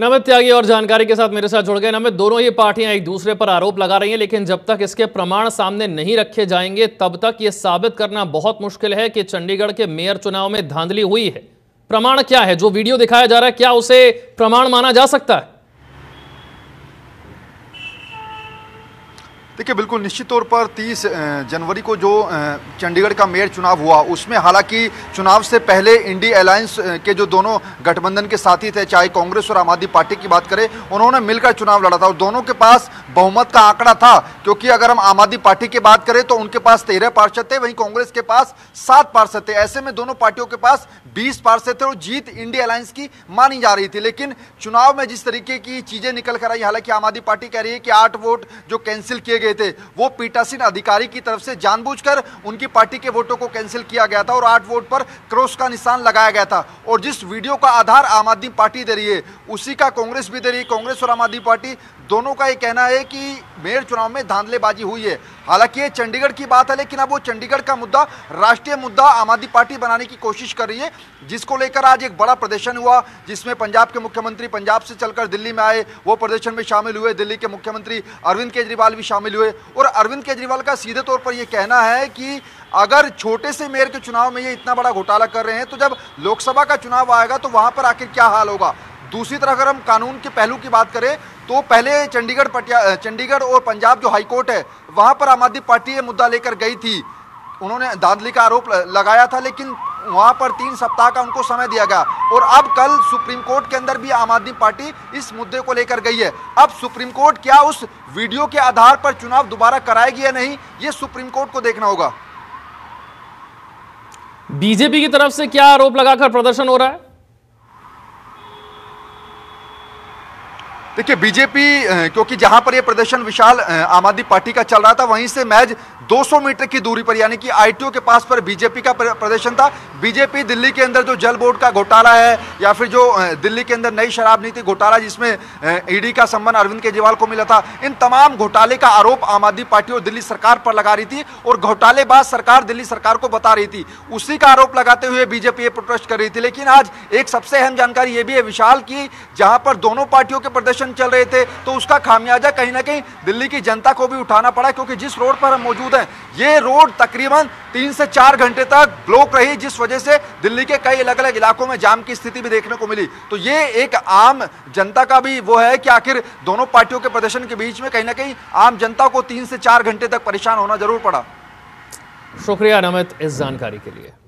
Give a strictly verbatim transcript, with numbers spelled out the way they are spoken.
नमित त्यागी और जानकारी के साथ मेरे साथ जुड़ गए। नमित, दोनों ही पार्टियां एक दूसरे पर आरोप लगा रही हैं, लेकिन जब तक इसके प्रमाण सामने नहीं रखे जाएंगे तब तक यह साबित करना बहुत मुश्किल है कि चंडीगढ़ के मेयर चुनाव में धांधली हुई है। प्रमाण क्या है? जो वीडियो दिखाया जा रहा है, क्या उसे प्रमाण माना जा सकता है? देखिए, बिल्कुल निश्चित तौर पर तीस जनवरी को जो चंडीगढ़ का मेयर चुनाव हुआ, उसमें हालांकि चुनाव से पहले इंडी अलायंस के जो दोनों गठबंधन के साथी थे, चाहे कांग्रेस और आम आदमी पार्टी की बात करें, उन्होंने मिलकर चुनाव लड़ा था और दोनों के पास बहुमत का आंकड़ा था। क्योंकि अगर हम आम आदमी पार्टी की बात करें तो उनके पास तेरह पार्षद थे, वहीं कांग्रेस के पास सात पार्षद थे। ऐसे में दोनों पार्टियों के पास बीस पार्षद थे और जीत इंडी अलायंस की मानी जा रही थी। लेकिन चुनाव में जिस तरीके की चीजें निकल कर आई, हालांकि आम आदमी पार्टी कह रही है कि आठ वोट जो कैंसिल किए गए थे वो पीठासीन अधिकारी की तरफ से जानबूझकर उनकी पार्टी के वोटों को कैंसिल किया गया था और आठ वोट पर क्रॉस का निशान लगाया गया था। और जिस वीडियो का आधार आम आदमी पार्टी दे रही है, उसी का कांग्रेस भी दे रही है। कांग्रेस और आम आदमी पार्टी दोनों का ये कहना है कि मेयर चुनाव में धांधलेबाजी हुई है। हालांकि ये चंडीगढ़ की बात है, लेकिन अब वो चंडीगढ़ का मुद्दा राष्ट्रीय मुद्दा आम आदमी पार्टी बनाने की कोशिश कर रही है, जिसको लेकर आज एक बड़ा प्रदर्शन हुआ, जिसमें पंजाब के मुख्यमंत्री पंजाब से चलकर दिल्ली में आए, वो प्रदर्शन में शामिल हुए। दिल्ली के मुख्यमंत्री अरविंद केजरीवाल भी शामिल हुए और अरविंद केजरीवाल का सीधे तौर पर यह कहना है कि अगर छोटे से मेयर के चुनाव में ये इतना बड़ा घोटाला कर रहे हैं, तो जब लोकसभा का चुनाव आएगा तो वहां पर आखिर क्या हाल होगा। दूसरी तरफ अगर हम कानून के पहलू की बात करें तो पहले चंडीगढ़ पटिया चंडीगढ़ और पंजाब जो हाईकोर्ट है, वहां पर आम आदमी पार्टी ये मुद्दा लेकर गई थी। उन्होंने धांधली का आरोप लगाया था, लेकिन वहां पर तीन सप्ताह का उनको समय दिया गया और अब कल सुप्रीम कोर्ट के अंदर भी आम आदमी पार्टी इस मुद्दे को लेकर गई है। अब सुप्रीम कोर्ट क्या उस वीडियो के आधार पर चुनाव दोबारा कराएगी या नहीं, ये सुप्रीम कोर्ट को देखना होगा। बीजेपी की तरफ से क्या आरोप लगाकर प्रदर्शन हो रहा है? देखिए, बीजेपी क्योंकि जहां पर यह प्रदर्शन विशाल आम आदमी पार्टी का चल रहा था, वहीं से महज दो सौ मीटर की दूरी पर यानी कि आईटीओ के पास पर बीजेपी का प्रदर्शन था। बीजेपी दिल्ली के अंदर जो जल बोर्ड का घोटाला है या फिर जो दिल्ली के अंदर नई शराब नीति घोटाला जिसमें ईडी का संबंध अरविंद केजरीवाल को मिला था, इन तमाम घोटाले का आरोप आम आदमी पार्टी और दिल्ली सरकार पर लगा रही थी और घोटालेबाज सरकार दिल्ली सरकार को बता रही थी। उसी का आरोप लगाते हुए बीजेपी ये प्रोटेस्ट कर रही थी। लेकिन आज एक सबसे अहम जानकारी ये भी है विशाल की, जहां पर दोनों पार्टियों के प्रदर्शन चल रहे थे तो उसका खामियाजा कहीं ना कहीं दिल्ली की जनता को भी उठाना पड़ा, क्योंकि जिस रोड पर हम मौजूद हैं ये रोड तकरीबन तीन से चार घंटे तक ब्लॉक रही, जिस वजह से दिल्ली के कई अलग अलग इलाकों में जाम की स्थिति भी देखने को मिली। तो ये एक आम जनता का भी वो है कि आखिर दोनों पार्टियों के प्रदर्शन के बीच में कहीं ना कहीं आम जनता को तीन से चार घंटे तक परेशान होना जरूर पड़ा। शुक्रिया नमित इस जानकारी के लिए।